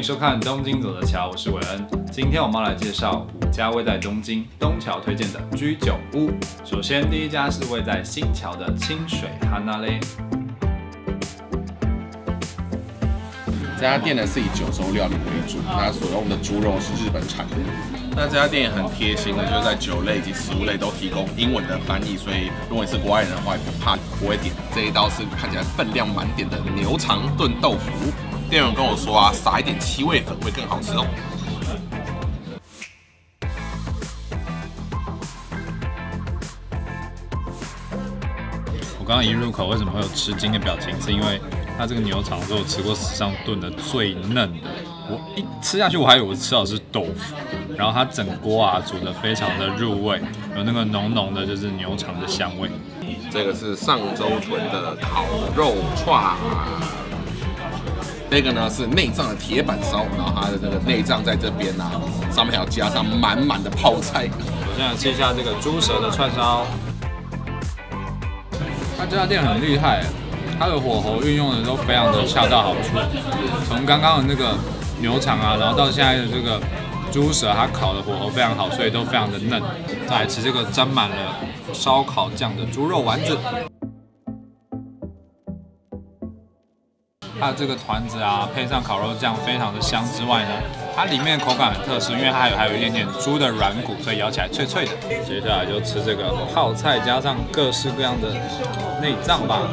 迎收看《东京走的桥》，我是韦恩。今天我们要来介绍5家位在东京东桥推荐的居酒屋。首先，第一家是位在新桥的清水哈娜雷。 这家店呢是以九州料理为主，它所用的猪肉是日本产的。那这家店很贴心的，就是在酒类以及食物类都提供英文的翻译，所以如果你是国外人的话，也不会点。这一道是看起来分量满点的牛肠炖豆腐。店员跟我说啊，撒一点七味粉会更好吃哦。 我刚刚一入口为什么会有吃惊的表情？是因为它这个牛肠是我吃过史上炖的最嫩的。我一吃下去，我还以为我吃到的是豆腐，然后它整锅啊煮得非常的入味，有那个浓浓的就是牛肠的香味。 这个是上州豚的烤肉串。这个呢是内脏的铁板烧，然后它的这个内脏在这边啊，上面还要加上满满的泡菜。 我现在吃一下这个猪舌的串烧。它这家店很厉害，它的火候运用的都非常的恰到好处。从刚刚的那个牛肠啊，然后到现在的这个猪舌，它烤的火候非常好，所以都非常的嫩。再来吃这个沾满了烧烤酱的猪肉丸子。它的这个团子啊，配上烤肉酱，非常的香之外呢，它里面的口感很特殊，因为它还有一点点猪的软骨，所以咬起来脆脆的。接下来就吃这个泡菜加上各式各样的内脏吧。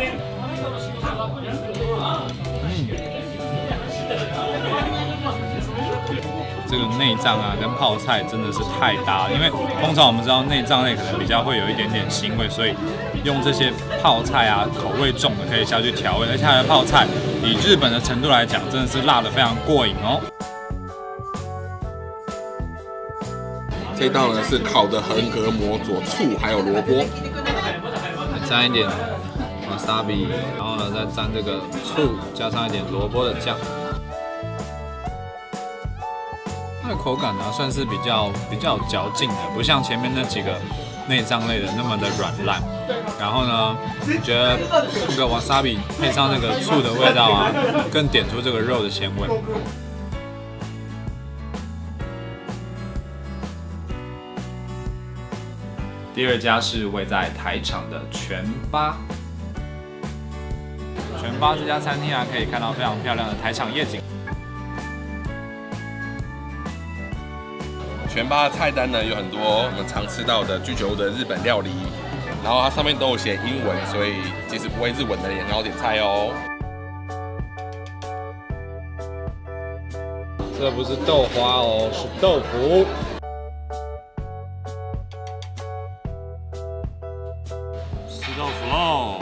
这个内脏啊跟泡菜真的是太搭了，因为通常我们知道内脏类可能比较会有一点点腥味，所以用这些泡菜啊口味重的可以下去调味，而且它的泡菜以日本的程度来讲，真的是辣得非常过瘾哦。 这道呢是烤的横膈膜佐醋还有萝卜， 沾一点wasabi，然后呢再沾这个醋，加上一点萝卜的酱。它的口感呢算是比较有嚼劲的，不像前面那几个内脏类的那么的软烂。然后呢，觉得这个 wasabi 配上那个醋的味道啊，更点出这个肉的鲜味。第二家是位在台场的全八。全八这家餐厅啊，可以看到非常漂亮的台场夜景。 全八的菜单呢有很多我们常吃到的居酒屋的日本料理，然后它上面都有写英文，所以即使不会日文的也很好点菜哦。 这不是豆花哦，是豆腐。吃豆腐喽！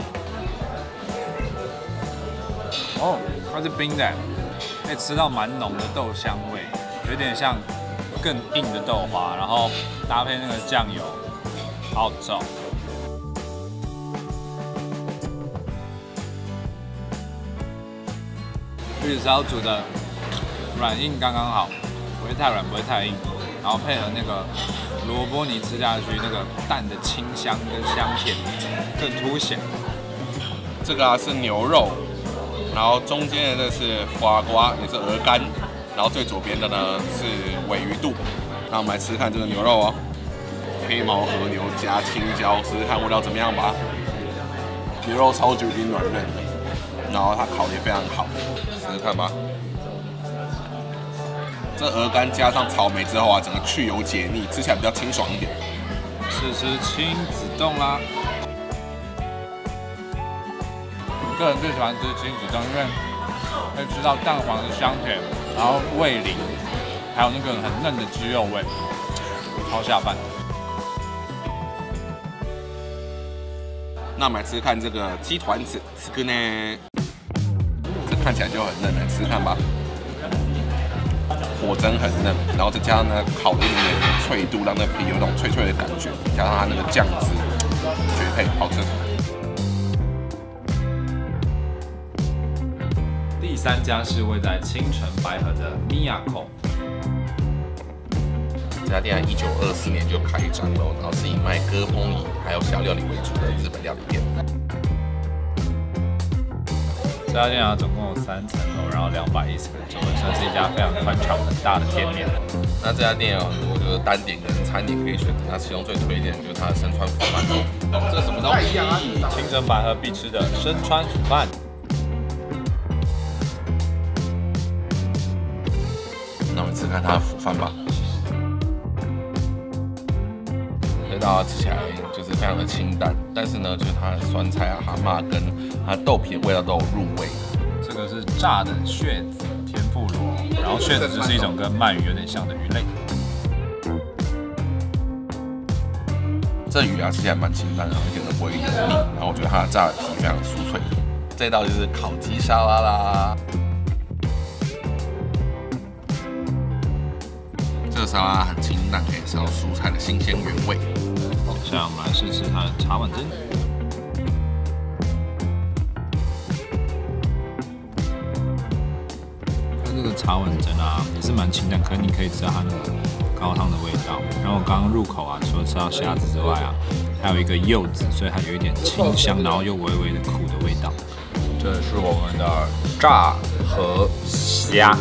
哦，它是冰的，可以吃到蛮浓的豆香味，有点像更硬的豆花，然后搭配那个酱油，好好吃哦。玉子烧煮的软硬刚刚好，不会太软，不会太硬，然后配合那个萝卜泥吃下去，那个蛋的清香跟香甜更凸显。 这个啊是牛肉，然后中间的这是花瓜，也是鹅肝，然后最左边的呢是鲔鱼肚。那我们来吃吃看这个牛肉哦，黑毛和牛加青椒，试试看味道怎么样吧。牛肉超级无敌软嫩的，然后它烤得也非常好，试试看吧。这鹅肝加上草莓之后啊，整个去油解腻，吃起来比较清爽一点。 试吃亲子冻啦。我个人最喜欢吃亲子冻，因为可以吃到蛋黄的香甜，然后味淋，还有那个很嫩的鸡肉味，超下饭。 那我们来吃吃看这个鸡团子，这个呢，这看起来就很嫩，来吃吃看吧。果真很嫩，然后再加上呢烤的一点点脆度，让那皮有那种脆脆的感觉，加上它那个酱汁，绝配，好吃。 第三家是位在青城白河的 Miyako。 这家店1924年就开张了，然后是以卖割烹椅还有小料理为主的日本料理店。 这这家店啊，总共有3层楼，然后210个座位，算是一家非常宽敞很大的店面。 那这家店有很多就是单点跟餐点可以选择，那其中最推荐的就是它的生川腐饭哦。这什么都不一样啊！ 清蒸白河必吃的生川腐饭。 那我们吃看它的腐饭吧。这道吃起来就是非常的清淡，但是呢，就是它的酸菜啊、蛤蟆跟它豆皮的味道都有入味。 这个是炸的血子天妇罗，然后血子就是一种跟鳗鱼有点像的鱼类。 这鱼啊吃起来蛮清淡的，一点都不会腻。然后我觉得它的炸的皮非常酥脆。这道就是烤鸡沙拉啦。这个沙拉很清淡，可以吃到蔬菜的新鲜原味。 接下来我们来试吃它的茶碗蒸。它这个茶碗蒸啊也是蛮清淡，可是你可以吃到它那个高汤的味道。然后我刚刚入口啊，除了吃到虾子之外啊，还有一个柚子，所以它有一点清香，然后又微微的苦的味道。这是我们的炸河虾。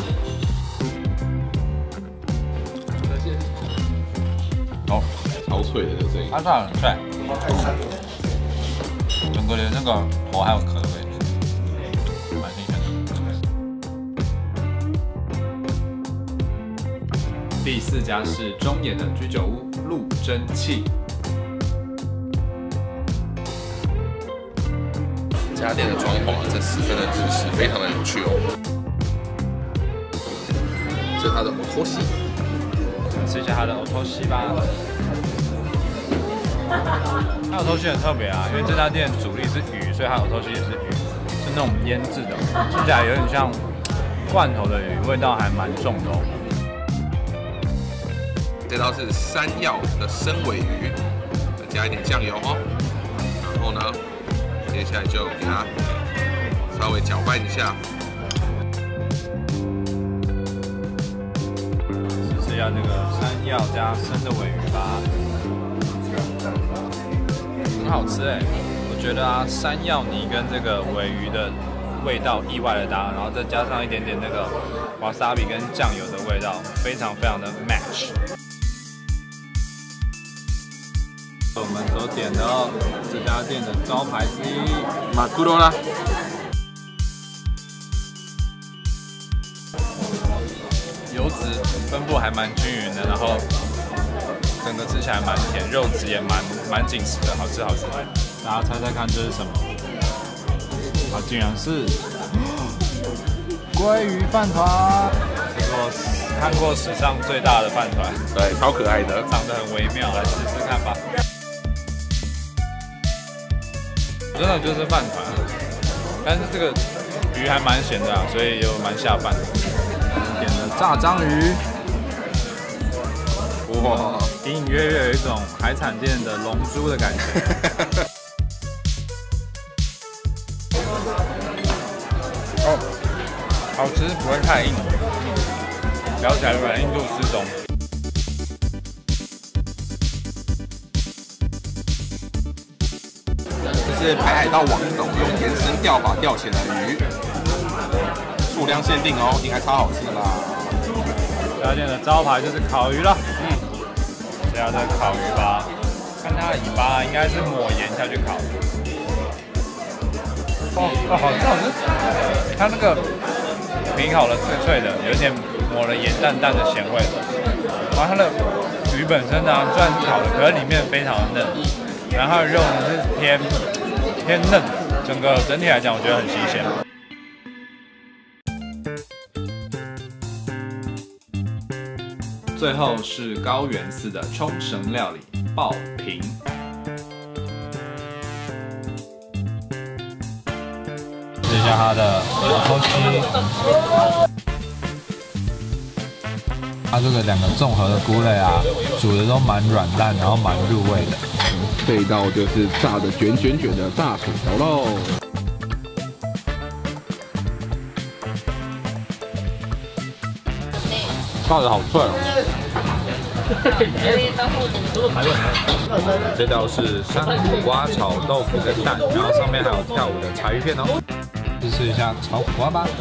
哦，超脆的这声音。 它炸很脆，整个连那个头还有壳的味道，蛮新鲜的。第4家是中野的居酒屋陆蒸汽。 这家店的装潢啊，这十分的日式，非常的有趣哦。这是它的欧托西， 吃一下它的欧托西吧。它欧托西很特别啊，因为这家店主力是鱼，所以它欧托西也是鱼，是那种腌制的，吃起来有点像罐头的鱼，味道还蛮重的哦。 这道是山药的生尾鱼，再加一点酱油哦。然后呢，接下来就给它稍微搅拌一下。 试一下这个山药加生的尾鱼吧，很好吃哎！我觉得啊，山药泥跟这个尾鱼的味道意外的搭，然后再加上一点点那个 wasabi 跟酱油的味道，非常非常的 match。我们所点的这家店的招牌之一， 马古罗拉。 油脂分布还蛮均匀的，然后整个吃起来蛮甜，肉质也蛮紧实的，好吃好吃。大家猜猜看这是什么？啊，竟然是鲑鱼饭团，是我看过史上最大的饭团， 对，超可爱的， 长得很微妙，来试试看吧。真的就是饭团，但是这个鱼还蛮咸的啊，所以又蛮下饭的。点了炸章鱼，哇，隐隐约约有一种海产店的龙珠的感觉。哦，好吃，不会太硬，咬起来软硬度适中。 这是北海道网走用延伸钓法钓起来的鱼，数量限定哦，应该超好吃的啦。 这家店的招牌就是烤鱼了，这家的烤鱼吧，看它的尾巴应该是抹盐下去烤。好吃！它那个皮烤的脆脆的，有点抹了盐淡淡的咸味。然后它的鱼本身呢，虽然是烤的，可是里面非常的嫩，然后它的肉呢是偏嫩，整体来讲我觉得很新鲜。最后是高原寺的冲绳料理爆平。试一下它的欧西，它这个2个综合的菇类啊，煮的都蛮软烂，然后蛮入味的。 这一道就是炸的卷的炸薯条喽。 炸的好脆哦！这道是山苦瓜炒豆腐跟蛋，然后上面还有跳舞的柴鱼片哦。 去吃一下炒苦瓜吧。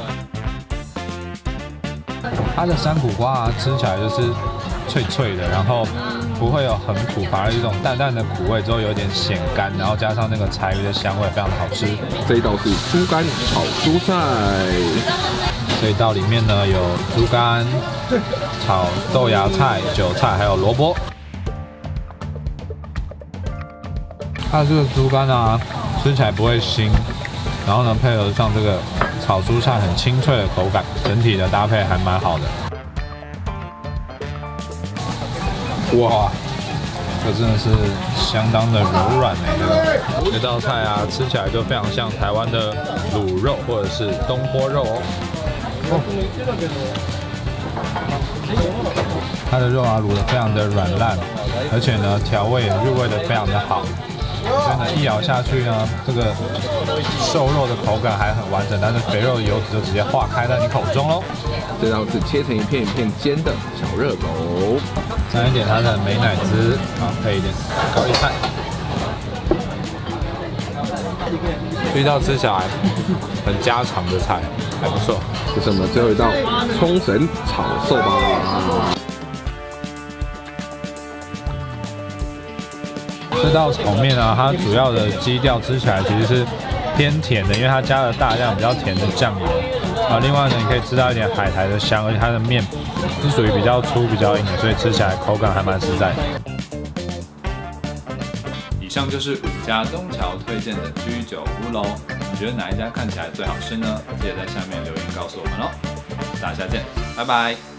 它的山苦瓜啊，吃起来就是脆脆的，然后不会有很苦，反而有一种淡淡的苦味，之后有点咸甘，然后加上那个柴鱼的香味，非常的好吃。 这一道是猪肝炒蔬菜， 这一道里面呢有猪肝、炒豆芽菜、韭菜，还有萝卜。它这个猪肝啊，吃起来不会腥，然后呢配合上这个炒蔬菜很清脆的口感，整体的搭配还蛮好的。哇，这真的是相当的柔软这道菜啊，吃起来就非常像台湾的卤肉或者是东坡肉哦。它的肉啊卤得非常的软烂，而且呢调味也入味的非常的好。所以呢，一咬下去呢，这个瘦肉的口感还很完整，但是肥肉的油脂就直接化开在你口中喽。 这道是切成一片一片煎的小热狗， 沾一点它的美乃滋啊，配一点高丽菜。这道吃起来很家常的菜，还不错。 这是我们最后一道冲绳炒寿吧。 这道炒面啊，它主要的基调吃起来其实是偏甜的，因为它加了大量比较甜的酱油。另外呢，你可以吃到一点海苔的香，而且它的面是属于比较粗、比较硬的，所以吃起来口感还蛮实在的。以上就是5家东桥推荐的居酒屋喽，你觉得哪一家看起来最好吃呢？记得在下面留言告诉我们喽。大家下见，拜拜。